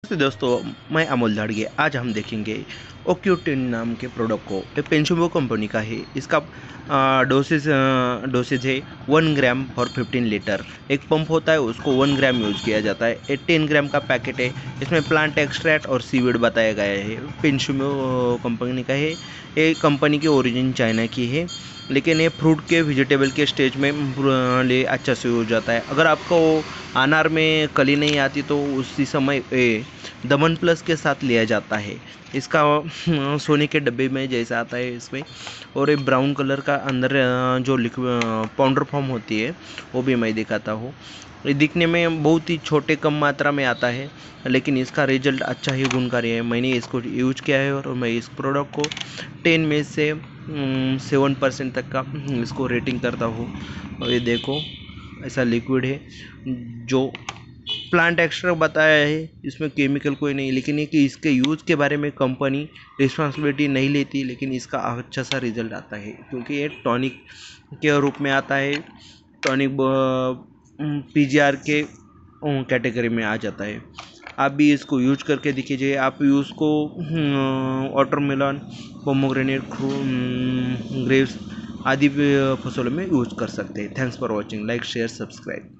नमस्ते दोस्तों, मैं अमोल धाड़गे। आज हम देखेंगे ओक्यूटिन नाम के प्रोडक्ट को। ये पेंशुमो कंपनी का है। इसका डोसेज है 1 ग्राम फॉर 15 लीटर। एक पंप होता है, उसको 1 ग्राम यूज किया जाता है। ये 10 ग्राम का पैकेट है। इसमें प्लांट एक्सट्रैक्ट और सीवीड बताया गया है। पेंशुमो कंपनी का है। ये कंपनी की ओरिजिन चाइना की है, लेकिन ये फ्रूट के वेजिटेबल के स्टेज में ले अच्छा से हो जाता है। अगर आपको अनार में कली नहीं आती तो उसी समय दमन प्लस के साथ लिया जाता है। इसका सोने के डब्बे में जैसा आता है इसमें, और ये ब्राउन कलर का अंदर जो लिक्विड पाउडर फॉर्म होती है वो भी मैं दिखाता हूँ। ये दिखने में बहुत ही छोटे कम मात्रा में आता है, लेकिन इसका रिजल्ट अच्छा ही गुणकारी है। मैंने इसको यूज किया है और मैं इस प्रोडक्ट को 10 में से 7% तक का इसको रेटिंग करता हूँ। और ये देखो, ऐसा लिक्विड है जो प्लांट एक्सट्रैक्ट बताया है। इसमें केमिकल कोई नहीं, लेकिन ये कि इसके यूज़ के बारे में कंपनी रिस्पॉन्सिबिलिटी नहीं लेती, लेकिन इसका अच्छा सा रिजल्ट आता है क्योंकि ये टॉनिक के रूप में आता है। टॉनिक पीजीआर के कैटेगरी में आ जाता है। आप भी इसको यूज करके देखिए। आप यूज़ को वाटरमेलन, पोमोग्रेनेट, ग्रेप्स आदि फसलों में यूज कर सकते हैं। Thanks for watching. Like, share, subscribe.